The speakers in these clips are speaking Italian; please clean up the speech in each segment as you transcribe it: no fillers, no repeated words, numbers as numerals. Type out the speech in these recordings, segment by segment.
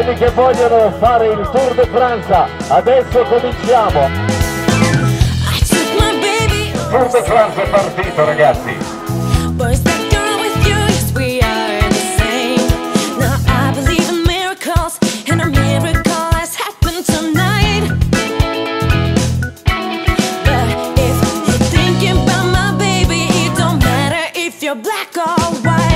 quelli che vogliono fare il Tour de France. Adesso cominciamo. Il Tour de France è partito, ragazzi. Black or white.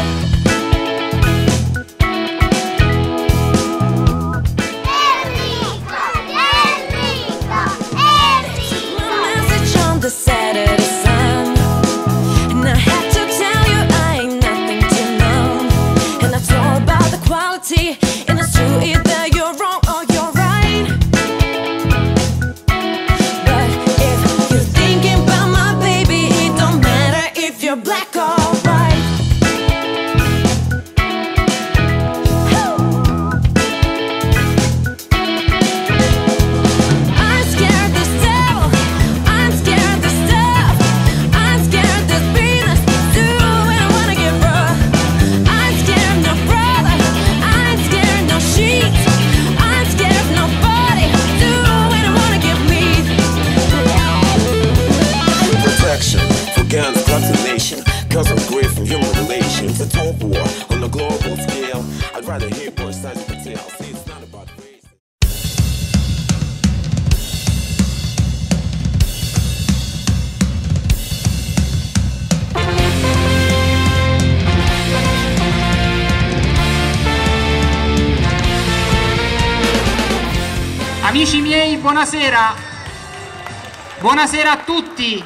Enrico, Enrico, Enrico. My message on the Saturday Sun, and I had to tell you I ain't nothing to know. And I told about the quality, and it's true either you're wrong or you're right. But if you're thinking about my baby, it don't matter if you're black or cause I'm great from human relations. A talk war on a global scale. I'd rather hear both sides of the tale. See, it's not about race. Amici miei, buonasera. Buonasera a tutti.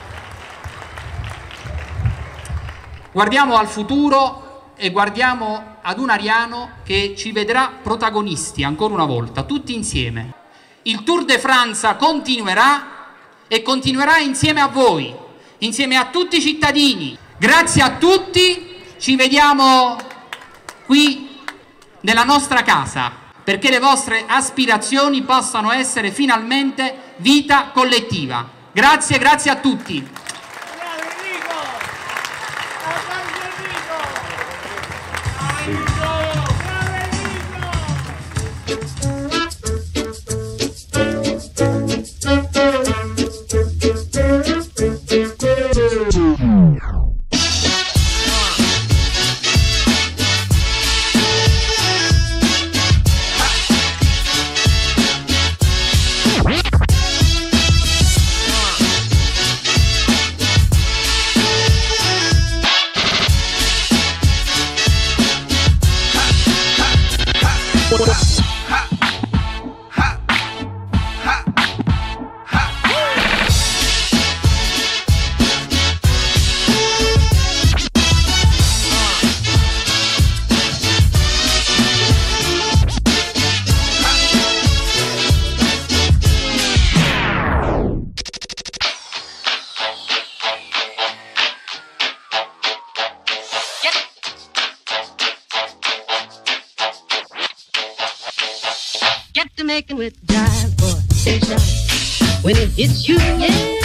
Guardiamo al futuro e guardiamo ad un Ariano che ci vedrà protagonisti ancora una volta, tutti insieme. Il Tour de France continuerà e continuerà insieme a voi, insieme a tutti i cittadini. Grazie a tutti, ci vediamo qui nella nostra casa, perché le vostre aspirazioni possano essere finalmente vita collettiva. Grazie, grazie a tutti. Get to making with jive, boy, stay shy. When it hits you, yeah.